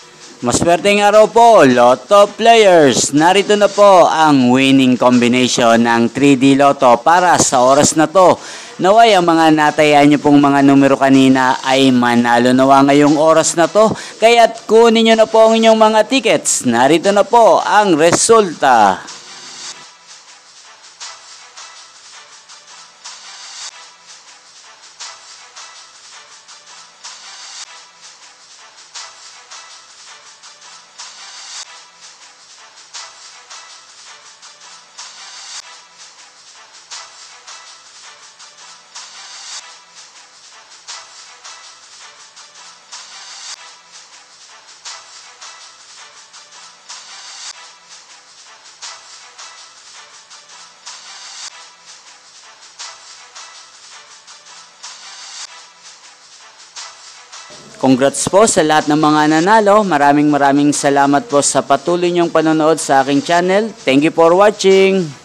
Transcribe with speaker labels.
Speaker 1: Maswerteng araw po, Lotto players. Narito na po ang winning combination ng 3D Lotto para sa oras na to. Naway ang mga natayaan nyo pong mga numero kanina ay manalo nawa ngayong oras na to. Kaya't kunin nyo na po ang inyong mga tickets. Narito na po ang resulta. Congrats po sa lahat ng mga nanalo. Maraming salamat po sa patuloy niyong panonood sa aking channel. Thank you for watching.